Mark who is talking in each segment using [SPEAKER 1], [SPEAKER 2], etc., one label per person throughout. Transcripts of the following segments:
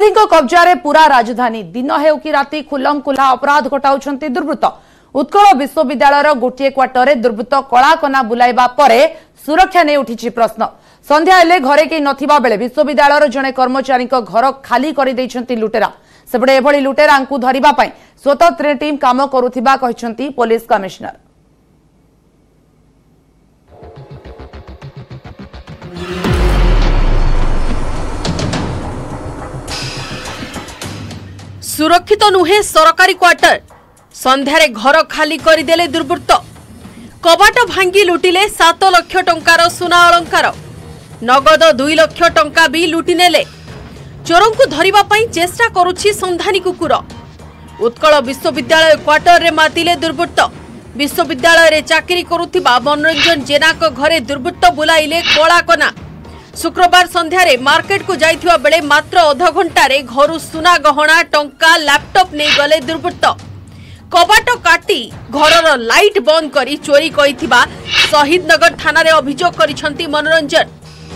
[SPEAKER 1] अपराधी कब्जा पूरा राजधानी दिन हेउ कि राति खुलम खुला अपराध घटाउछंती दुर्बृत्त। उत्कल विश्वविद्यालय गोटे क्वार्टर दुर्बृत्त कलाकना बुलाइबा परे सुरक्षा ने उठी प्रश्न। संध्या हेले घरे केही नथिबा बेले विश्वविद्यालय जड़े कर्मचारी घर खाली कर देइछंती लुटेरा। सेपटे एभली लुटेरा धरिबा पई स्वतंत्र टीम काम करुथिबा कहिसंती पुलिस कमिश्नर।
[SPEAKER 2] सुरक्षित नुहे सरकारी क्वार्टर। संध्यारे घर खाली करदेले दुर्बृत्त। कबाट भांगी लुटिले 7 लाख टंकार सुना अलंकार। नगद 2 लाख टंका भी लुटि नेले। चोरों को धरिबा पई चेष्टा करुछि संधानी कुकुर। उत्कल विश्वविद्यालय क्वार्टर रे मातिले दुर्बृत्त। विश्वविद्यालय रे चाकरी करुथिबा मनोरंजन जेना को घरे दुर्बृत्त बुलाइले कलाकना। शुक्रवार संध्यारे मार्केट को जाइथिबा बेले मात्र अध घंटारे घरु सुना गहना टंका लैपटॉप नहीं गले दुर्बृत्त। कबाट काटी घरर लाइट बंद करी चोरी करिथिबा शहीद नगर थाना रे अभियोग करिसंती मनोरंजन।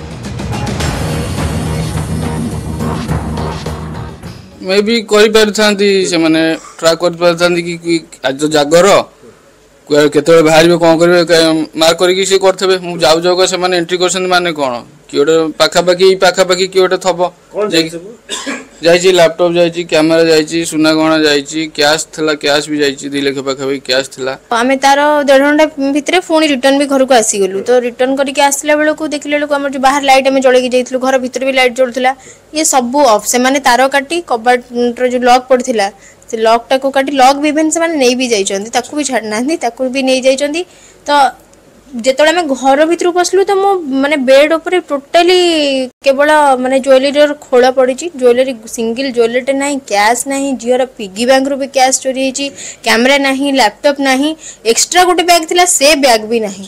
[SPEAKER 3] मैं भी करि परथांती से माने ट्राक कर परथांती कि आज जागर केतळे बाहर कौन करेंगे मार्क करके सी करथे मु जाऊ जाऊ से माने एंट्री करछन माने कोन किओटे पाखापाखी किओटे थब जाइछि लैपटॉप जाइछि कैमरा जाइछि सुना गहना जाइछि कैश थला कैश भी जाइछि 2 लाख पाखापाखी कैश थला।
[SPEAKER 4] आमे तार 1.5 घंटा भितरे फोन रिटर्न भी घर को आसी गलु तो रिटर्न करके आसला बेले को देखले लोक हमर जो बाहर लाइट में जळे के जाइथलु घर भितर भी लाइट जळुथला ये सब ऑफ से माने तार काटी कबाट जो लॉक पड़थिला से लॉक टा को काटी लॉक भी इवेंट से माने नहीं भी जाइछंती ताकू भी छाड़ नांदी ताकू भी नहीं जाइछंती। तो जेतले में घर भीतर पसलु तो मो माने बेड ऊपर टोटली केवल माने ज्वेलरी खोला पड़ी ज्वेलरी सिंगल ज्वेलरी नहीं कैश नहीं झीर पिगी बैंक रू भी कैश चोरी होती कैमरा नहीं लैपटॉप नहीं एक्स्ट्रा गोटे बैग थिला से बैग भी नहीं।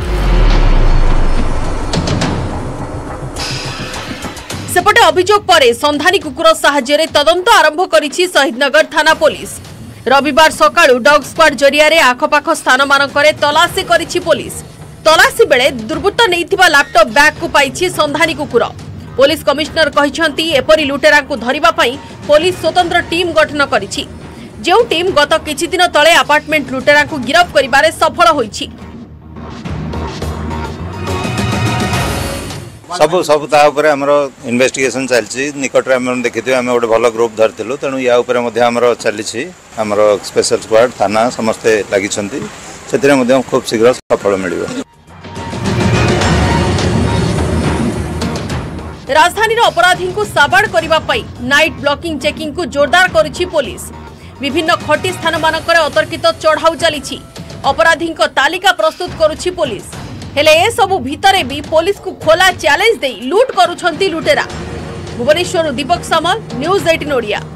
[SPEAKER 2] सेपटे अभियोग परे संधानी कुकुर साहाय्य तदंत आरंभ करिछि शहीदनगर थाना पुलिस। रविवार सकाळु डॉग स्क्वाड जरिया रे आखपाख स्थान मानकरे तलाशी करिछि पुलिस। तलाशी बेले दुर्बृत्त नैथिबा लैपटॉप बैग को पाइछि संधानी कुकुर। पुलिस कमिश्नर कहिसंती एपरि लुटेरा को धरिबा पई पुलिस स्वतंत्र टीम गठन करिछि। जेउ टीम गत किछि दिन तळे अपार्टमेंट लुटेरा को गिरफ करिबारे सफल होइछि।
[SPEAKER 5] सब ता ऊपर हमरो इन्वेस्टिगेशन चलछि। निकट रे हम देखिथि हम गोटे भलो ग्रुप धरथिलु तेणु या ऊपर मध्ये हमरो चलिछि। हमरो स्पेशल स्क्वाड थाना समस्त लागि छथि सेतिरे मध्ये खूब शीघ्र सफल मिलिबो।
[SPEAKER 2] राजधानी अपराधी को साबाड़ करबा पई नाइट ब्लॉकिंग चेकिंग को जोरदार करिछि पुलिस। विभिन्न खटी स्थान मानकर अतर्कित चढ़ाऊ चलिछि। अपराधी को तालिका प्रस्तुत करुछि पुलिस। हेले ए सबु भितरे भी पुलिस को खोला चैलेंज दे लूट करुछंती लुटेरा। भुवनेश्वर दीपक सामल न्यूज 18 ओडिया।